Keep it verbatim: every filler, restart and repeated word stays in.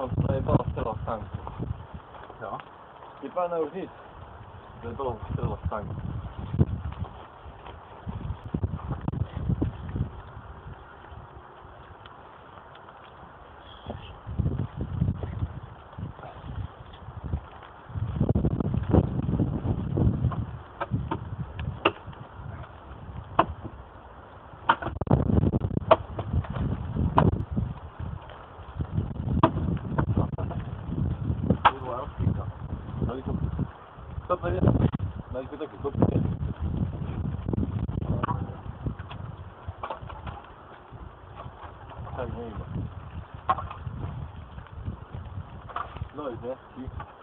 mam zajebała strzela w tanku. Co? Nie pana już nic. Zajebała strzela w tanku. No i to... Co to jest? No i to takie kopie. Tak, nie ma. No i nie? I...